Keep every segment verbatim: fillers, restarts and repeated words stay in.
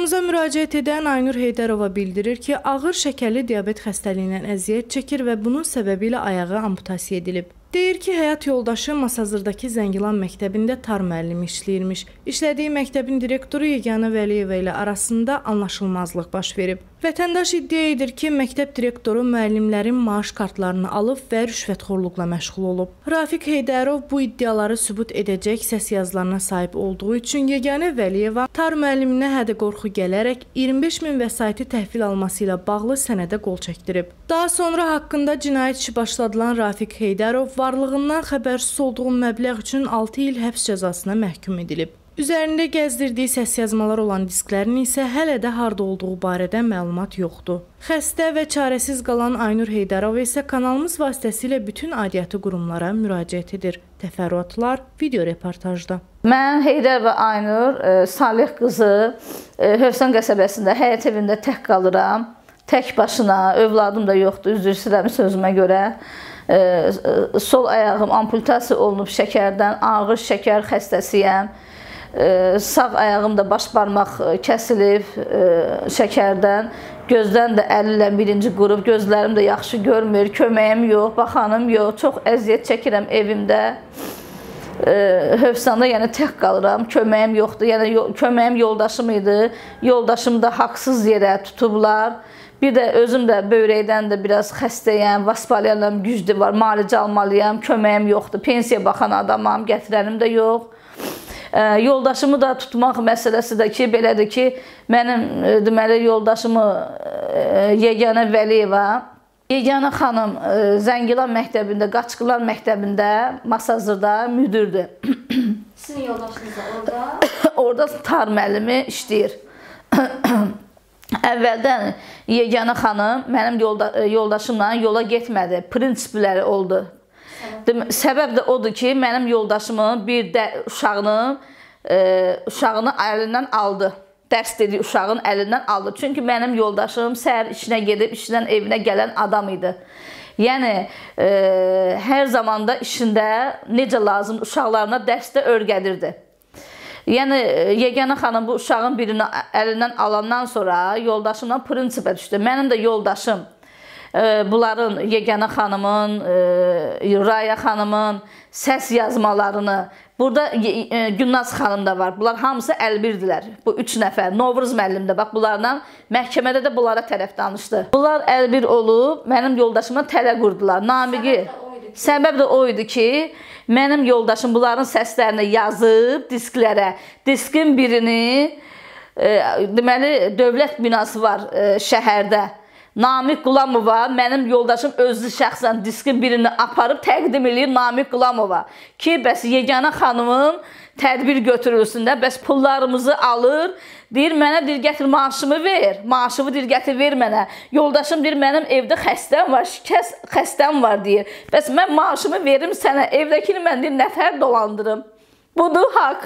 Kanalımıza müraciət edən Aynur Heydərova bildirir ki, ağır şəkərli diabet xəstəliyindən əziyyət çəkir və bunun səbəbi ilə ayağı amputasiya edilib. Deyir ki, həyat yoldaşı Masazırdakı Zəngilan məktəbində tar müəllimi işləyirmiş. İşlədiyi məktəbin direktoru Yeganə Vəliyeva ilə arasında anlaşılmazlıq baş verib. Vətəndaş iddia edir ki, məktəb direktoru müəllimlərin maaş kartlarını alıb və rüşvətxorluqla məşğul olub. Rafiq Heydərov bu iddiaları sübut edəcək səs yazılarına sahib olduğu üçün Yeganə Vəliyeva tar müəlliminə hədə-qorxu gələrək iyirmi beş min vəsaiti təhvil alması ilə bağlı sənədə qol çəkdirib. Daha sonra haqqında cinayət işi başladılan Rafiq Heydərov varlığından xəbərsiz olduğu məbləğ üçün altı il həbs cəzasına məhkum edilib. Üzərində gəzdirdiyi səs yazmalar olan disklərin isə hələ də harda olduğu barədə məlumat yoxdur. Xəstə və çarəsiz qalan Aynur Heydərova isə kanalımız vasitəsilə bütün aidiyyatı qurumlara müraciət edir. Təfərrüatlar video reportajda. Mən Heydərova Aynur, Salih qızı, Hövsan qəsəbəsində həyət evində tək qalıram. Tək başına, övladım da yoxdur, üzr istəyirəm sözümə görə. Sol ayağım amputasiya olunub şəkərdən, ağır şəkər xəstəsiyəm. Sağ ayağımda baş barmaq kəsilib şəkərdən. Gözdən də əllə birinci qurub, gözlərim də yaxşı görmür, köməyim yox, baxanım yox. Çox əziyyət çəkirəm evimdə. Hövsanda yəni tək qalıram, köməyim yoxdur. Yəni köməyim yoldaşım idi. Yoldaşımı da haqsız yerə tutublar. Bir də özüm də böyrəkdən də biraz xəstəyəm, vaspalyalım güclü var, müalicə almalıyam, köməyim yoxdur. Pensiya baxan adamam, gətirənim də yox. Yoldaşımı da tutmaq məsələsi də ki, belədir ki, mənim deməli yoldaşımı Yeganə Vəliyeva, Yeganə xanım Zəngilan məktəbində, Qaçqılar məktəbində, Masazırda müdürdür. Sizin yoldaşınız da orada? Orada tar müəllimi işləyir. Əvvəldən Yeganə xanım mənim yolda, yoldaşımla yola getmədi, prinsipləri oldu. Səbəb də odur ki, mənim yoldaşımın bir də uşağını, e, uşağını əlindən aldı. Dərs dediyi uşağın əlindən aldı. Çünki mənim yoldaşım səhər işinə gedib, işdən evinə gələn adam idi. Yəni, e, hər zamanda işində necə lazım uşaqlarına dərsdə öyrədirdi. Yəni, Yeganə xanım bu uşağın birini əlindən alandan sonra yoldaşımdan prinsipə düşdü. Mənim də yoldaşım, bunların Yeganə xanımın, Raya xanımın səs yazmalarını, burada Günnaz xanım da var. Bunlar hamısı əlbirdirlər. Bu üç nəfər. Novruz müəllim də, bax bunlarla məhkəmədə də bunlara tərəf danışdı. Bunlar əlbir olub, mənim yoldaşıma tələ qurdular. Namiqi. Səbəb də o idi ki, mənim yoldaşım bunların səslərini yazıb disklərə. Diskin birini, deməli, dövlət binası var şəhərdə. Namiq Qulamova, mənim yoldaşım özü şəxsən diskin birini aparıb təqdim edir Namiq Qulamova. Ki, bəs Yeganə xanımın tədbir götürülsün də, bəs pullarımızı alır, deyir, mənə deyir, gətir maaşımı ver, maaşımı deyir, gətir ver mənə. Yoldaşım deyir, mənim evdə xəstəm var, şikəst xəstəm var deyir. Bəs mən maaşımı verim sənə, evdəkini mən deyir, nəfər dolandırım. Budur haqq.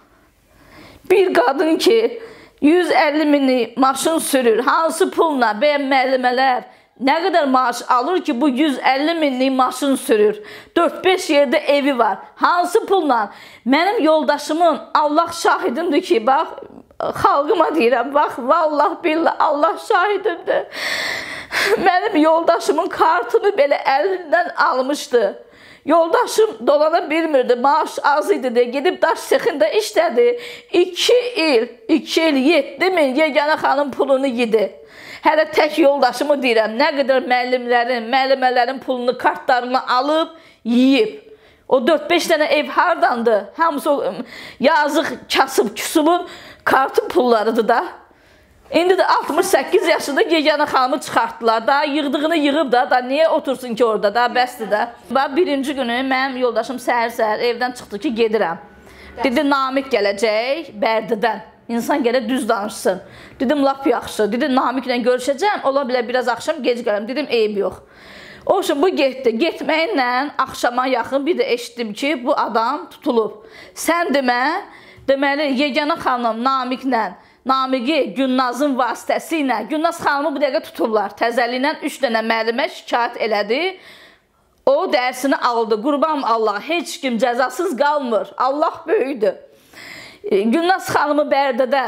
Bir qadın ki, yüz əlli minlik maşın sürür, hansı pulla bəyəm müəllimələr nə qədər maaş alır ki, bu yüz əlli minlik maşın sürür. dörd beş yerdə evi var, hansı pulla? Mənim yoldaşımın, Allah şahidimdir ki, bax, xalqıma deyirəm, bax, vallah billah, Allah şahidimdir. Mənim yoldaşımın kartını belə əlindən almışdı. Yoldaşım dolana bilmirdi, maaş az idi deyə gedib daş sexində işlədi. iki il, iki il, yeddi min Yeganə xanım pulunu yedi. Hələ tək yoldaşımı deyirəm, nə qədər müəllimlərin, müəllimələrin pulunu, kartlarını alıb, yiyib. O dörd beş dənə ev hardandır? Hamısı yazıq, kasıb, küsubun kartın pullarıdır da. İndi də altmış səkkiz yaşında Yeganə xanımı çıxartdılar. Daha yığdığını yığıb da, da niyə otursun ki orada, daha bəsdir də. Birinci günü mənim yoldaşım səhər-səhər evdən çıxdı ki, gedirəm. Dedi, Namiq gələcək Bərdidən. İnsan gələ düz danışsın. Dedim, lap yaxşı. Dedi, Namiqlə görüşəcəm, ola bilər biraz axşam gec gələm. Dedim, eyb yox. O üçün bu getdi. Getməklə axşama yaxın bir də eşitdim ki, bu adam tutulub. Sən demə, deməli, Yeganə xanım Namiqlə, Namiqi Günnazın vasitəsilə, Günnaz xanımı bu dəqiqə tutublar. Təzəliklə üç dənə müəllimə şikayət elədi. O dərsini aldı. Qurban Allah, heç kim cəzasız qalmır. Allah böyüdür. Günnaz xanımı Bərdədən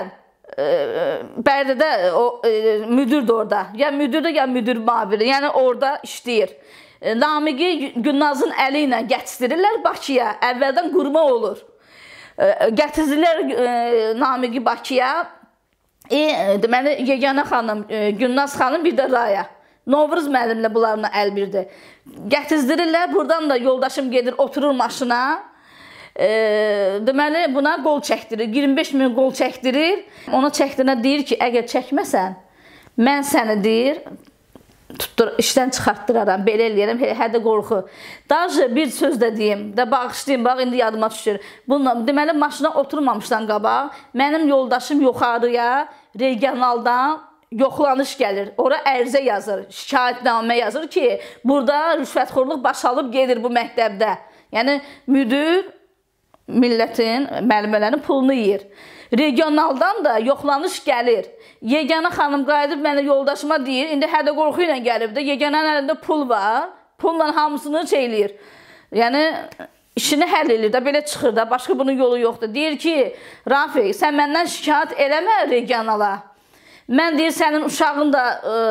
e, Bərdədə o e, müdürdür orada. Ya müdürdür, ya müdür maviri. Yəni orada işləyir. E, Namiqi Gülnazın əli ilə gətizdirirlər Bakıya. Əvvəldən qurma olur. E, gətizdirlər e, Namiqi Bakıya. E, deməli, Yeganə xanım, e, Gülnaz xanım, bir də Raya. Novruz müəllimlə bunlarla əl birdir. Gətizdirirlər, buradan da yoldaşım gedir, oturur maşına. E, deməli, buna qol çəkdirir, iyirmi beş min qol çəkdirir. Ona çəkdirənə deyir ki, əgər çəkməsən, mən səni deyir, tutdur, işdən çıxartdıraram, belə eləyərəm, hədə qorxu. Daha bir söz də deyim, də bağışlayayım, bax, indi yadıma düşür. Bununla, deməli, maşına oturmamışdan qabaq, mənim yoldaşım yuxarıya, regionaldan yoxlanış gəlir. Ora ərizə yazır, şikayətnamə yazır ki, burada rüşvətxorluq başalıb gedir bu məktəbdə. Yəni, müdür millətin, müəllimələrin pulunu yeyir. Regionaldan da yoxlanış gəlir. Yeganə xanım qayıdıb mənə yoldaşıma deyir, indi hədə qorxu ilə gəlib də, Yeganənin əlində pul var, pulla hamısını çeyləyir. Yəni, işini həll edir də, belə çıxır da, başqa bunun yolu yoxdur. Deyir ki, Rafiq, sən məndən şikayət eləmə regionala. Mən deyir, sənin uşağın da,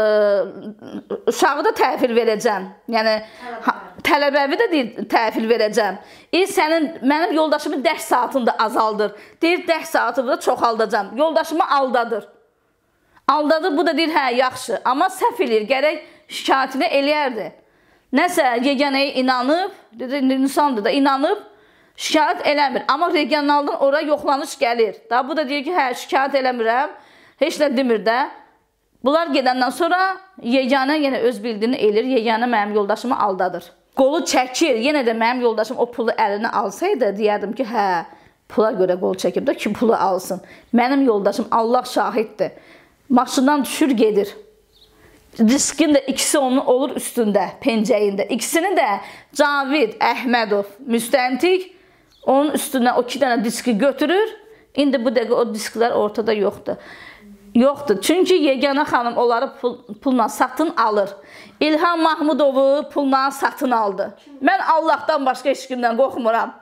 ə, uşağı da təhvil verəcəm. Yəni, tələbəvi də deyir, təhvil verəcəm. E, sənin, mənim yoldaşımın dərs saatını da azaldır. Deyir, dərs saatını da çoxaldacam. Yoldaşımı aldadır. Aldadır, bu da deyir, hə, yaxşı. Amma səhv eləyir, gərək şikayətini eləyərdi. Nəsə, Yeganəyə inanıb, dedi, insandır da, inanıb, şikayət eləmir. Amma regionaldan ora yoxlanış gəlir. Daha bu da deyir ki, hə, şikayət eləmirəm. Heç nə demir də. Bunlar gedəndən sonra Yeganə yenə öz bildiyini eləyir. Yeganə mənim yoldaşımı aldadır. Qolu çəkir. Yenə də mənim yoldaşım o pulu əlinə alsaydı, deyərdim ki, hə, pula görə qol çəkib də ki, pulu alsın. Mənim yoldaşım, Allah şahiddir. Maşından düşür, gedir. Diskin də ikisi onun olur üstündə, pencəyində. İkisini də Cavid Əhmədov, müstəntiq, onun üstündən o iki dənə diski götürür. İndi bu dəqiqə o disklər ortada yoxdur. Yoxdur. Çünki Yeganə xanım onları pul, pulla satın alır. İlham Mahmudovu pulla satın aldı. Mən Allahdan başqa heç kimdən qorxmuram.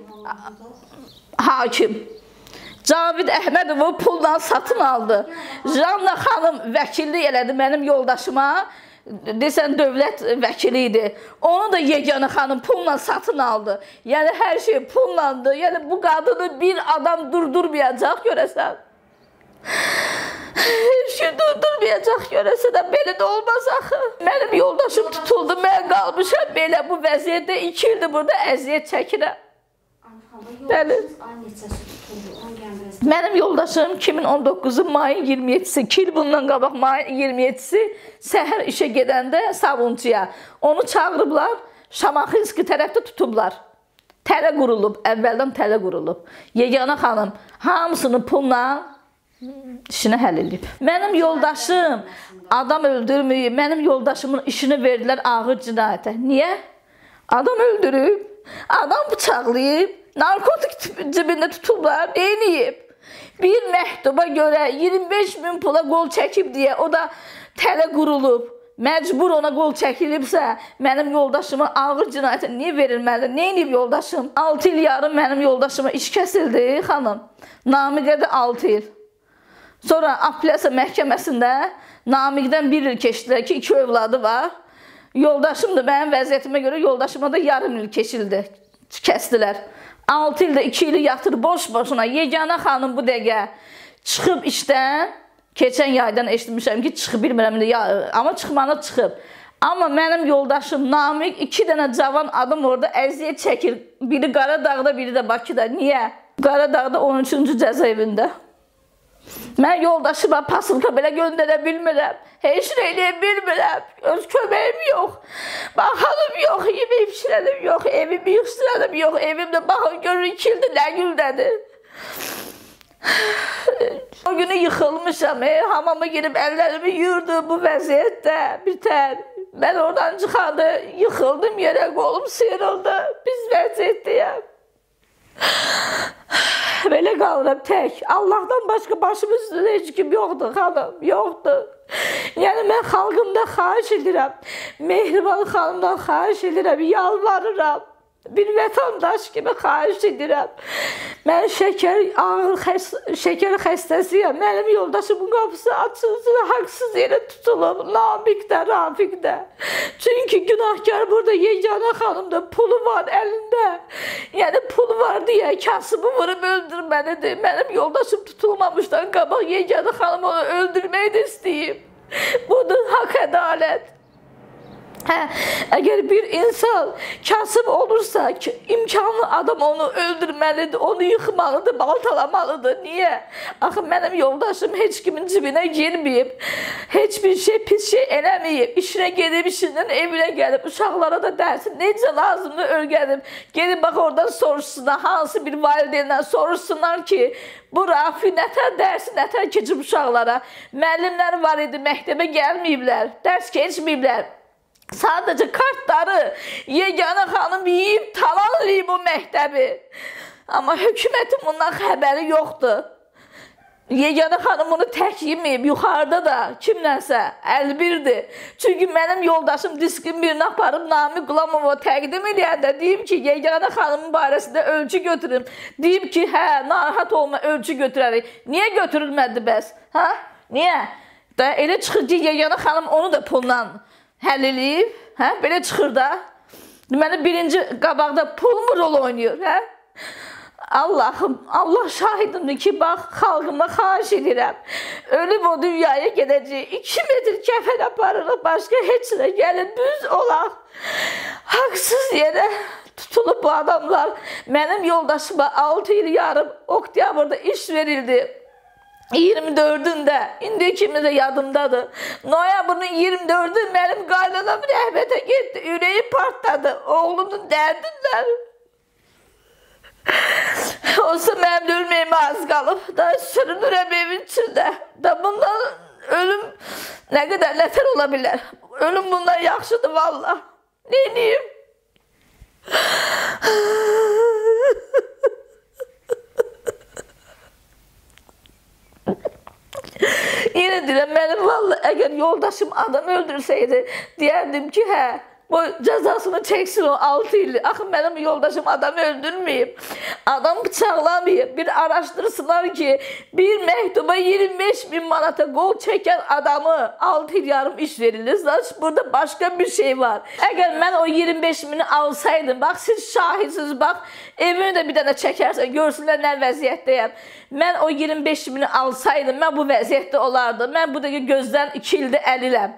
Hakim. Cavid Əhmədovu pulla satın aldı. Janna xanım vəkillik elədi mənim yoldaşıma. Desən, dövlət vəkili idi. Onu da Yeganə xanım pulla satın aldı. Yəni, hər şey pullandı. Yəni, bu qadını bir adam durdurmayacaq görəsən. Heç şey durdurmayacaq görəsə də belə də olmaz axı. Mənim yoldaşım tutuldu, mən qalmışam belə bu vəziyyətdə iki ildir burada əziyyət çəkirəm. Bəli. Mənim yoldaşım iki min on doqquzun mayın iyirmi yeddisi, iki il bundan qabaq mayın iyirmi yeddisi səhər işə gedəndə Savunçuya. Onu çağırıblar, Şamaxinski tərəfdə tutublar. Tələ qurulub, əvvəldən tələ qurulub. Yeganə xanım hamısını pulla işini həll edib. Mənim yoldaşım adam öldürməyib, mənim yoldaşımın işini verdilər ağır cinayətə. Niyə? Adam öldürüb, adam bıçaqlayıb, narkotik cibində tutublar, neyniyib? Bir məktuba görə iyirmi beş min pula qol çəkib deyə, o da tələ qurulub, məcbur ona qol çəkilibsə, mənim yoldaşıma ağır cinayətə niyə verilməlidir? Neyniyib yoldaşım? altı il yarım mənim yoldaşıma iş kəsildi, xanım. Namiqə də altı il. Sonra apellyasiya məhkəməsində Namiqdən bir il keçdilər ki, iki övladı var. Yoldaşım da mənim vəziyyətimə görə yoldaşıma da yarım il keçildi, kəsdilər. altı ildə iki ili yatır boş-boşuna. Yeganə xanım bu dəqiqə çıxıb işdən, keçən yaydan eşitmişəm ki, çıxıb, bilmirəm, amma çıxmanı çıxıb. Amma mənim yoldaşım Namiq iki dənə cavan adam orada əziyyət çəkir. Biri Qaradağda, biri də Bakıda. Niyə? Qaradağda on üçüncü cəza evində. Mən yoldaşıma pasılka belə göndərə bilmirəm. Heç nə eləyə bilmirəm. Öz köməyim yox. Baxalım yox, yemək pişirəlim yox, evimi yıxsırəlim yox. Evimdə baxın, görür iki ildir nə güldədir. O günü yıxılmışam, e, hamama girib əllərimi yuyurdu bu vəziyyətdə, bitər. Mən oradan çıxandı, yıxıldım yerə, qolum sıyrıldı, biz vəziyyətdəyəm. Belə qalıram tək. Allahdan başqa başım üstündə heç kim yoxdur, xanım, yoxdur. Yəni, mən xalqımdan xahiş edirəm, Mehriban xanımdan xahiş edirəm, yalvarıram. bir vətəndaş kimi xahiş edirəm. Mən şəkər, ağır xəst, şəkər xəstəsiyəm. Mənim yoldaşımın qapısı açılsın, haqsız yerə tutulub, Namiqdə, Rafiqdə. Çünki günahkar burada yeganə xanımda, pulu var əlində. Yəni pulu var deyə kasımı vurub öldürməlidir. Mənim yoldaşım tutulmamışdan qabaq yeganə xanım onu öldürməyi də istəyib. Budur haqq ədalət. Hə, əgər bir insan kasıb olursa, imkanlı adam onu öldürməlidir, onu yıxmalıdır, baltalamalıdır. Niyə? Axı mənim yoldaşım heç kimin cibinə girməyib, heç bir şey, pis şey eləməyib, işinə gedib, işindən evinə gəlib, uşaqlara da dərsin, necə lazımdır öyrənib, gedib bax oradan soruşsunlar, hansı bir valideyndən soruşsunlar ki, bu Rafi nətər dərsi, nətər keçib uşaqlara. Müəllimlər var idi, məktəbə gəlməyiblər, dərs keçməyiblər. Sadəcə kartları yeganə xanım yiyib, talanlayıb o məktəbi. Amma hökumətin bundan xəbəri yoxdur. Yeganə xanım bunu tək yeməyib, yuxarıda da kimlənsə əlbirdir. Çünki mənim yoldaşım diskin birini aparıb Namiq Qulamova təqdim eləyəndə deyib ki, yeganə xanımın barəsində ölçü götürün. Deyib ki, hə, narahat olma, ölçü götürərik. Niyə götürülmədi bəs? Hə? Niyə? Da elə çıxır ki, yeganə xanım onu da pulla həll eləyib, hə? Belə çıxır da. Deməli, birinci qabaqda pul mu rol oynayır, hə? Allahım, Allah şahidimdir ki, bax, xalqıma xahiş edirəm. Ölüb o dünyaya gedəcək, iki metr kəfən aparırıq, başqa heç nə gəlin, düz olaq. Haqsız yerə tutulub bu adamlar. Mənim yoldaşıma altı il yarım oktyabrda iş verildi. iyirmi dördündə, indi ikimiz də yadımdadır. Noyabrın iyirmi dördü mənim qaynanam rəhmətə getdi, ürəyi partladı, oğlumun dərdindən. Olsa mənim ölməyimə az qalıb, da sürünürəm evin içində. Da bundan ölüm nə qədər nətər ola bilər? Ölüm bundan yaxşıdır valla. Neyniyim? Yenə deyirəm, mənim valla əgər yoldaşım adam öldürsəydi, deyərdim ki, hə, bu cəzasını çəksin o altı illik. Axı mənim yoldaşım adam öldürməyib, adam bıçaqlamayıb. Bir araşdırsınlar ki, bir məktuba iyirmi beş min manata qol çəkən adamı altı il yarım iş verilir. Zaten burada başqa bir şey var. Əgər mən o iyirmi beş mini alsaydım, bax siz şahidsiniz, bax evimi də bir dənə çəkərsən, görsünlər nə vəziyyətdəyəm. Mən o iyirmi beş mini alsaydım, mən bu vəziyyətdə olardım. Mən bu dəqiqə gözdən iki ildir əliləm.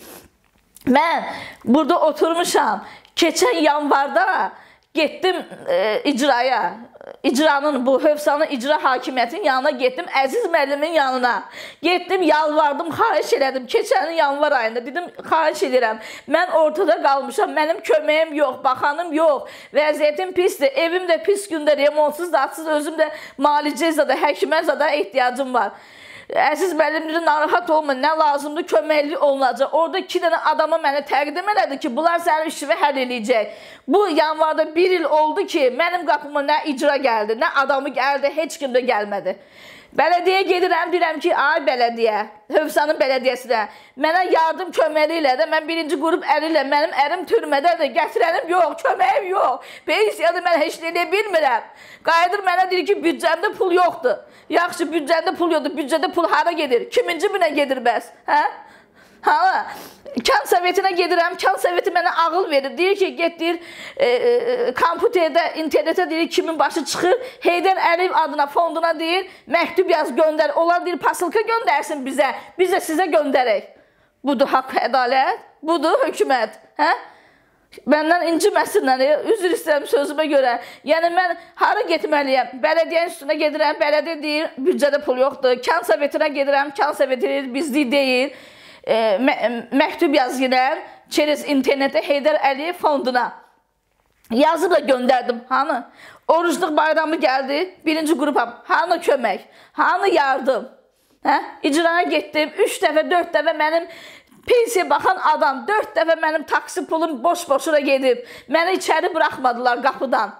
Mən burada oturmuşam, keçən yanvarda getdim e, icraya, icranın bu Hövsanın icra hakimiyyətinin yanına getdim, Əziz müəllimin yanına. Getdim, yalvardım, xahiş elədim, keçən yanvar ayında dedim, xahiş edirəm. Mən ortada qalmışam, mənim köməyim yox, baxanım yox, vəziyyətim pisdir, evim də pis gündə, remontsuz, datsız, özüm də müalicə zada, həkimə zada ehtiyacım var. Əziz müəllimləri narahat olma, nə lazımdır, köməkli olunacaq. Orada iki dənə adama mənə təqdim elədi ki, bunlar sənin işini həll eləyəcək. Bu yanvarda bir il oldu ki, mənim qapıma nə icra gəldi, nə adamı gəldi, heç kim də gəlmədi. Bələdiyyə gedirəm, deyirəm ki, ay bələdiyyə, Hövsanın bələdiyyəsinə, mənə yardım köməli ilə də, mən birinci qrup əri ilə, mənim ərim türmədədir, gətirənim yox, köməyim yox, pensiyada mən heç nə edə bilmirəm. Qayıdır mənə deyir ki, büdcəmdə pul yoxdur. Yaxşı, büdcəndə pul yoxdur, büdcədə pul hara gedir? Kiminci binə gedir bəs? Hə? Ha, Kən Sovetinə gedirəm, Kən Soveti mənə ağıl verir. Deyir ki, get deyir, e, e, kompüterdə, internetə deyir, kimin başı çıxır, Heydər Əliyev adına, fonduna deyir, məktub yaz, göndər. Onlar deyir, pasılka göndərsin bizə, biz də sizə göndərək. Budur haqq ədalət, budur hökumət. Hə? Məndən inciməsinlər, üzr istəyirəm sözümə görə. Yəni, mən hara getməliyəm? Bələdiyənin üstünə gedirəm, bələdiyyə deyir, büdcədə pul yoxdur. Kən Sovetinə gedirəm, Kən Soveti deyir, bizlik deyil. E, mə məktub yazılar, çerez internetə Heydər Əliyev fonduna. Yazıb da göndərdim, hanı? Orucluq bayramı gəldi, birinci qrupam, hanı kömək, hanı yardım? Hə? İcraya getdim, üç dəfə, dörd dəfə mənim pensiya baxan adam, dörd dəfə mənim taksi pulum boş-boşuna gedib. Məni içəri buraxmadılar qapıdan.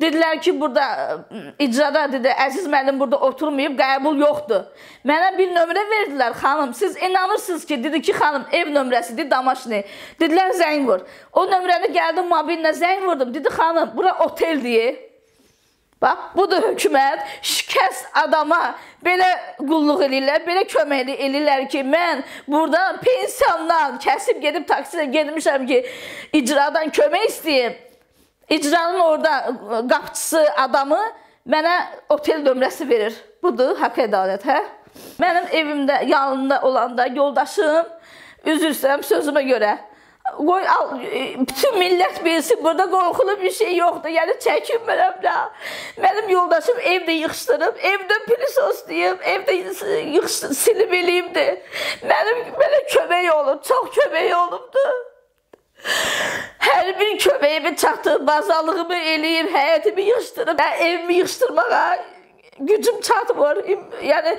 Dedilər ki, burada icrada dedi, Əziz müəllim burada oturmayıb, qəbul yoxdur. Mənə bir nömrə verdilər, xanım. Siz inanırsınız ki, dedi ki, xanım, ev nömrəsidir, Damaşni. Dedilər, zəng vur. O nömrəni gəldim, mobilinə zəng vurdum. Dedi, xanım, bura otel deyir. Bax, budur hökumət, şikəst adama belə qulluq edirlər, belə köməkli edirlər ki, mən buradan pensiyamdan kəsib gedib taksilə gedmişəm ki, icradan kömək istəyim. İcranın orada qapçısı adamı mənə otel nömrəsi verir. Budur, haqq ədalət, hə? Mənim evimdə, yanında olanda yoldaşım, üzr istəyirəm sözümə görə, qoy, bütün millət bilsin, burada qorxulu bir şey yoxdur, yəni çəkinmirəm də. Mənim yoldaşım evdə yığışdırıb, evdə pilisos deyib, evdə yığışdırıb, silib eləyibdir. Mənim belə kömək olub, çox kömək olubdur. Hər bir köməyimi çatıb, bazalığımı eləyib, həyətimi yığışdırıb, evimi yığışdırmağa gücüm çatmır. Yəni,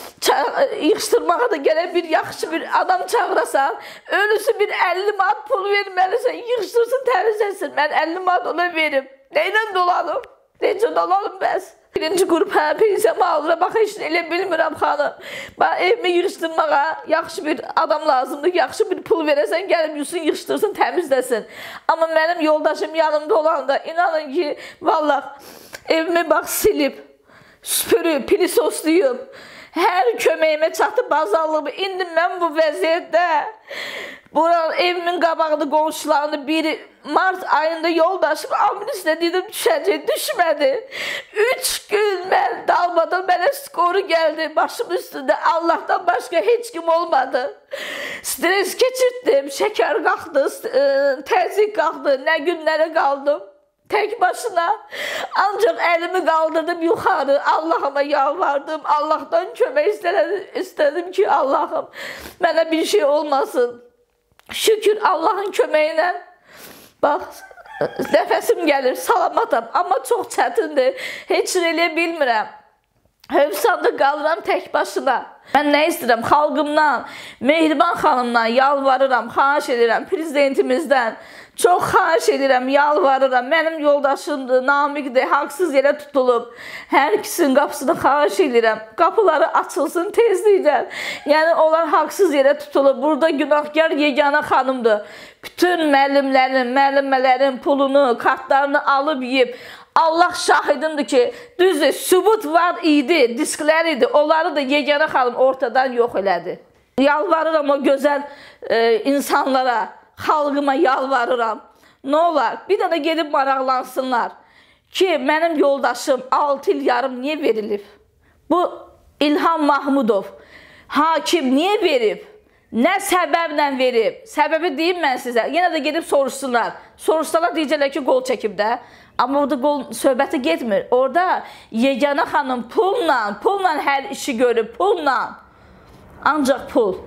yığışdırmağa da gələn bir yaxşı bir adam çağırasan, ölüsü bir əlli manat pul verməlisən, yığışdırsın, təmizləsin. Mən əlli manat ona verim. Neyle dolanım? Necə dolanım bəs? Birinci qrup hə, pensiyamı alıram, bax, heç elə bilmirəm xanım. Bax, evimi yığışdırmağa yaxşı bir adam lazımdır, yaxşı bir pul verəsən, gəlib yusun, yığışdırsın, təmizləsin. Amma mənim yoldaşım yanımda olanda, inanın ki, vallah, evimi bax, silib, süpürüb, pilisosluyub, hər köməyimə çatıb bazarlığımı. İndi mən bu vəziyyətdə, buranın evimin qabağında qonşularını biri mart ayında yoldaşım ambulislə dedim düşəcək, düşmədi. Üç gün mən dalmadan mənə skoru gəldi başım üstündə. Allahdan başqa heç kim olmadı. Stres keçirtdim, şəkər qalxdı, təzyiq qalxdı, nə günlərə qaldım. Tek başına ancak elimi kaldırdım yukarı, Allah'ıma yalvardım, Allah'tan kömək istedim ki Allah'ım bana bir şey olmasın. Şükür Allah'ın köməyinə bak nefesim gelir, salamatam ama çok çətindir, heç eləyə bilmirəm. Hövsanda qalıram tek başına. Ben ne istedim? Xalqımdan, Mehriban xanımdan yalvarıram, xahiş edirəm, prezidentimizden. Çox xahiş edirəm, yalvarıram. Mənim yoldaşımdır, Namiqdir, haqsız yerə tutulub. Hər ikisinin qapısını xahiş edirəm. Qapıları açılsın tezliklə. Yəni, onlar haqsız yerə tutulub. Burada günahkar yeganə xanımdır. Bütün müəllimlərin, müəllimələrin pulunu, kartlarını alıb yiyib. Allah şahidimdir ki, düzdür, sübut var idi, disklər idi. Onları da yeganə xanım ortadan yox elədi. Yalvarıram o gözəl e, insanlara, xalqıma yalvarıram. Nə olar? Bir dənə gedib maraqlansınlar ki, mənim yoldaşım altı il yarım niyə verilib? Bu İlham Mahmudov hakim niyə verib? Nə səbəblə verib? Səbəbi deyim mən sizə. Yenə də gedib soruşsunlar. Soruşsalar deyəcəklər ki, qol çəkib də. Amma orada qol söhbəti getmir. Orada yeganə xanım pulla, pulla hər işi görüb, pulla. Ancaq pul.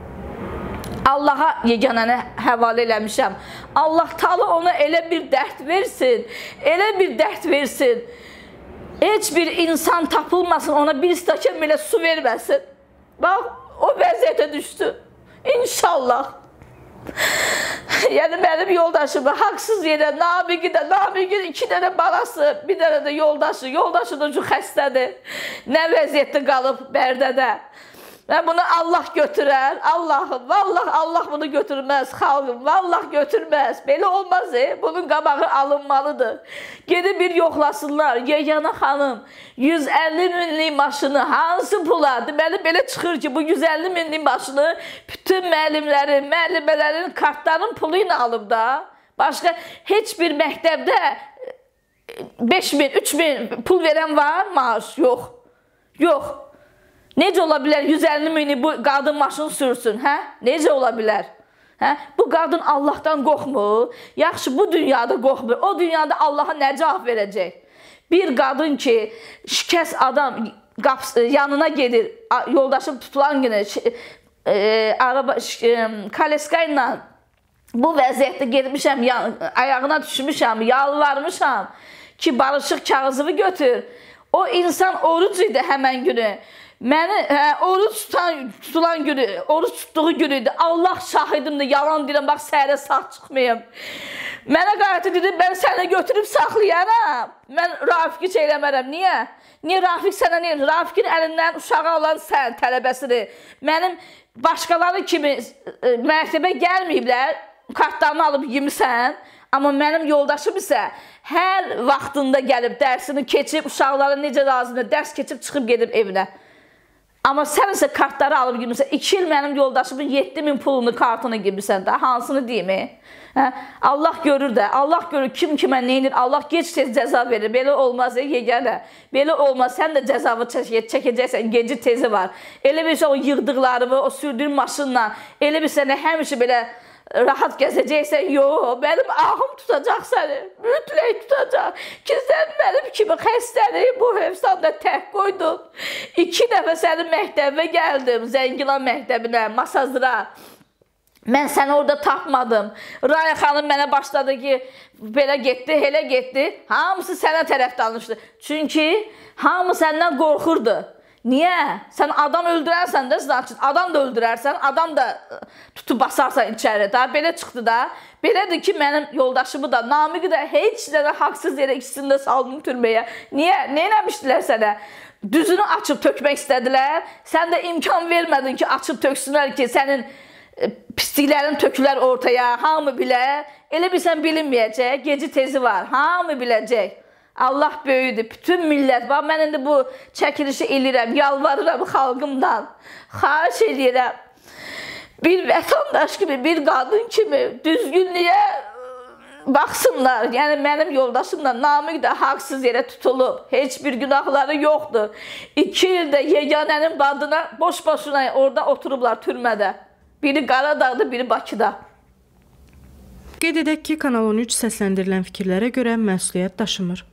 Allaha yeganəni həvalə eləmişəm. Allah Taala ona elə bir dərd versin, elə bir dərd versin. Heç bir insan tapılmasın, ona bir stəkan belə su verməsin. Bax, o vəziyyətə düşdü. İnşallah. Yəni mənim yoldaşımı haqsız yerə, Namiqi də, Namiqin iki dənə balası, bir dənə də yoldaşı, yoldaşı da çox xəstədir. Nə vəziyyətdə qalıb Bərdədə. Və bunu Allah götürər, Allahım, vallah Allah bunu götürməz, xalqım, vallah götürməz. Belə olmaz, e? Bunun qabağı alınmalıdır. Gedib bir yoxlasınlar, yeganə xanım, yüz əlli minlik maşını hansı pula? Deməli, belə çıxır ki, bu yüz əlli minlik maşını bütün müəllimlərin, müəllimələrin kartların pulu ilə alıb da. Başqa heç bir məktəbdə beş min, üç min pul verən var, maaş? Yox, yox. Necə ola bilər yüz əlli mini bu qadın maşını sürsün, hə? Necə ola bilər? Hə? Bu qadın Allahdan qorxmur, yaxşı bu dünyada qorxmur, o dünyada Allaha nə cavab verəcək? Bir qadın ki, şikəst adam yanına gedir, yoldaşım tutulan günü, e, araba, e, Kaleska ilə bu vəziyyətdə getmişəm, ayağına düşmüşəm, yalvarmışam ki, barışıq kağızımı götür. O insan oruc idi həmən günü. Məni hə, oruç tutan, tutulan günü, oruç tutduğu günüydü. Allah şahidimdir, yalan deyirəm, bax səhərə sağ çıxmayım. Mənə qayıtı dedi, mən səni götürüb saxlayaram. Mən Rafiqi şey eləmərəm. Niyə? Niyə Rafiq sənə niyə? Rafiqin əlindən uşağı alan sən, tələbəsidir. Mənim başqaları kimi məktəbə gəlməyiblər, kartlarını alıb yemisən. Amma mənim yoldaşım isə hər vaxtında gəlib, dərsini keçib, uşaqlara necə lazımdır, dərs keçib, çıxıb gedib evinə. Amma sən isə kartları alıb girmirsən. İki il mənim yoldaşımın yeddi min pulunu, kartını girmirsən də. Hansını deyim? Hə? Allah görür də. Allah görür kim kimə neynir. Allah gec-tez cəza verir. Belə olmaz, yeganə. Belə olmaz. Sən də cəzavı çəkəcəksən. Geci tezi var. Elə bilsən o yığdıqlarını, o sürdüyün maşınla, elə bilsən həmişə belə rahat gəzəcəksən, yox, mənim ahım tutacaq səni, mütləq tutacaq ki, sən mənim kimi xəstəni bu hövsanda tək qoydun. İki dəfə sənin məktəbə gəldim, Zəngilan məktəbinə, Masazıra. Mən səni orada tapmadım. Raya xanım mənə başladı ki, belə getdi, elə getdi. Hamısı sənə tərəf danışdı. Çünki hamı səndən qorxurdu. Niyə? Sən adam öldürərsən də, adam da öldürərsən, adam da tutub basarsan içəri. Daha belə çıxdı da. Belədir ki, mənim yoldaşımı da, Namiqi də heç də haqsız yerə ikisini də saldım türməyə. Niyə? Nə eləmişdilər sənə? Düzünü açıb tökmək istədilər. Sən də imkan vermədin ki, açıb töksünlər ki, sənin pisliklərin tökülər ortaya, hamı bilər. Elə bilsən bilinməyəcək, geci tezi var, hamı biləcək. Allah böyüdür, bütün millət. Bax, mən indi bu çəkilişi eləyirəm, yalvarıram xalqımdan. Xahiş eləyirəm. Bir vətəndaş kimi, bir qadın kimi düzgünlüyə baxsınlar. Yəni, mənim yoldaşımla Namiq də haqsız yerə tutulub. Heç bir günahları yoxdur. İki ildə yeganənin badına boş-boşuna orada oturublar türmədə. Biri Qaradağda, biri Bakıda. Qeyd edək ki, Kanal on üç səsləndirilən fikirlərə görə məsuliyyət daşımır.